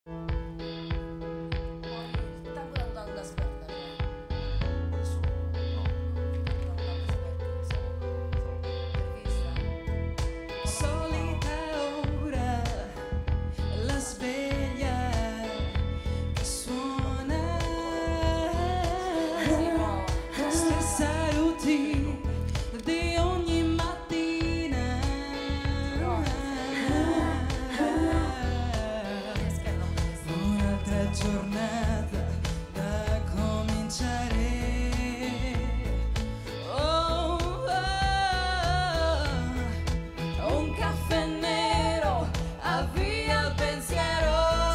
Il tango d'Antonio aspetta, Adesso no. Solita ora la sveglia che suona, stessa routine di ogni mattina. Un'altra giornata da cominciare. Oh, oh, un caffè nero avvia il pensiero.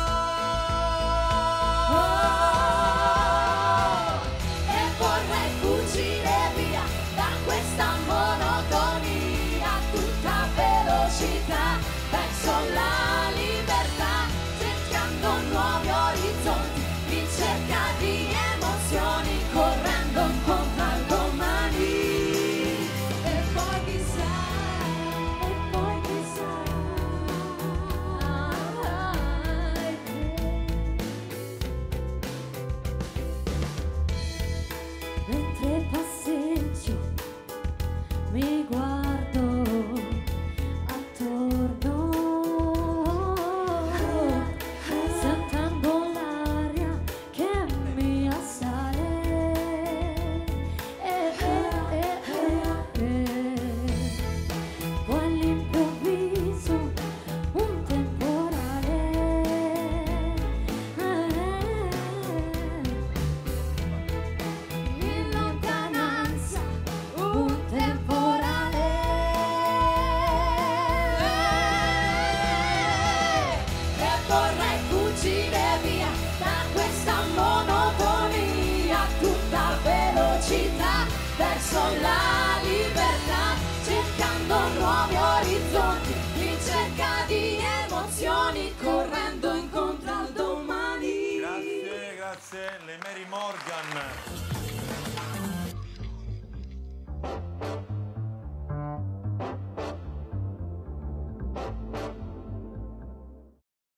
E vorrei fuggire via da questa monotonia, tutta velocità verso la libertà, cercando nuovi orizzonti in cerca di emozioni, correndo incontro al domani. E poi chissà, mentre passeggio mi guardo